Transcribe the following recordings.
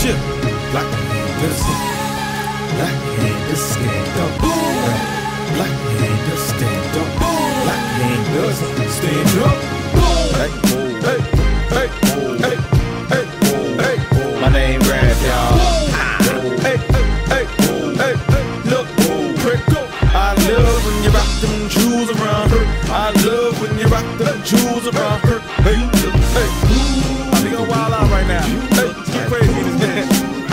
Chip. Black Panther, Black Panther, stand up. Black Panther, stand up. Black Panther, stand up. Hey, hey, hey, hey, hey, hey. My name Graf, y'all. Hey, hey, hey, hey, look, prick. I love when you rock them jewels around her. I love when you rock them jewels around her. Hey, hey, I be going wild out right now. Hey, get crazy this man.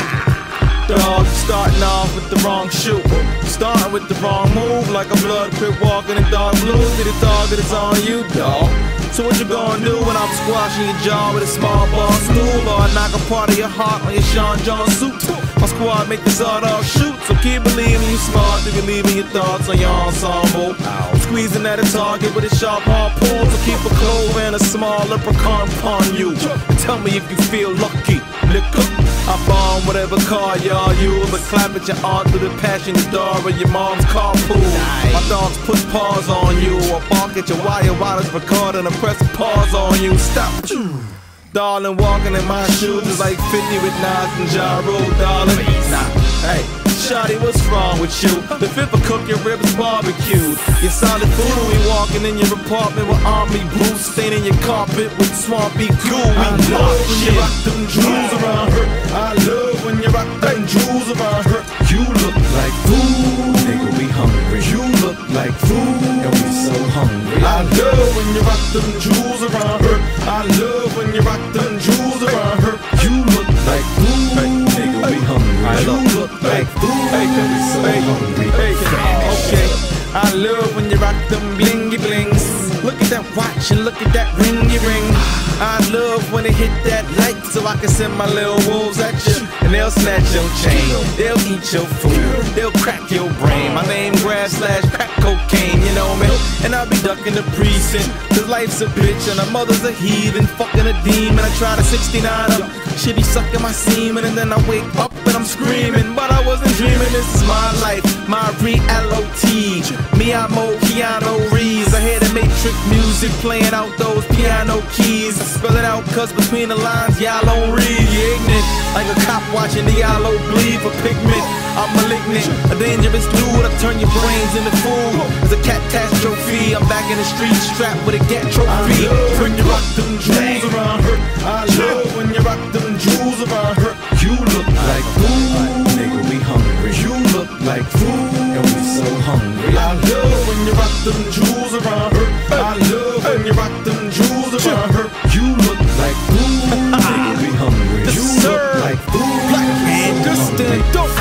Dog, starting off with the wrong shoe. Starting with the wrong move, like a blood crip walking in dark blue. See the dog that is on you, dog. So what you gonna do when I'm squashing your jaw with a small ball stool? Or I knock a part of your heart on your Sean John suit? My squad make this all dog shoot. So keep believing you smart, to believing your thoughts on your ensemble. Squeezing at a target with a sharp harpoon. So keep a clove and a small leprechaun upon you. And tell me if you feel lucky, liquor. I bomb whatever car y'all use, but clap at your aunt through the passenger door of your mom's carpool. My dogs put paws on you, or bark at your wire while it's recording and press pause on you. Stop. Darling, walking in my shoes is like 50 with Nas and Ja Rule, darling. Nah, hey, shawty, what's wrong with you? The fifth will cook your ribs barbecued. Your solid food when we walking in your apartment with army boots, staining your carpet with swampy goo. I love when you rock them jewels around her. I love when you rock them jewels around her. You look like food, nigga, we hungry. You look like food, and we so hungry. I love when you rock them jewels around her. I love when you rock them jewels around her. You look like food, nigga, we hungry. You look like food, and we so hungry. Okay, I love when you rock them blingy blings. Look at that watch and look at that ringy ring. I love when they hit that light so I can send my little wolves at you. And they'll snatch your chain, they'll eat your food, they'll crack your brain. My name Graf / crack cocaine, you know me. And I'll be ducking the precinct, cause life's a bitch and her mother's a heathen, fucking a demon. I try to 69 up, she be sucking my semen, and then I wake up and I'm screaming. But I wasn't dreaming, this is my life, my reality. Me, I'm Keanu Reeves. I hear the Matrix music playing out those piano keys. I spell it out cause between the lines y'all don't read. You ignorant, like a cop watching the yellow bleed for pigment. I'm malignant, a dangerous dude. I turn your brains into food. It's a catastrophe. I'm back in the street strapped with a gat trophy. When you rock them jewels around her. I love when you rock them jewels around her. You look like food, nigga, we hungry. You look like food, and we so hungry. I love when you rock them jewels around her. I love when you rock them jewels around her. You look like food, nigga, we hungry. You look like food, Black Panther, stand up,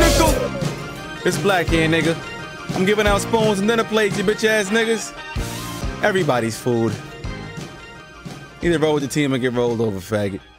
nigga. It's Black here, nigga. I'm giving out spoons and dinner plates, you bitch ass niggas. Everybody's food. Either roll with the team or get rolled over, faggot.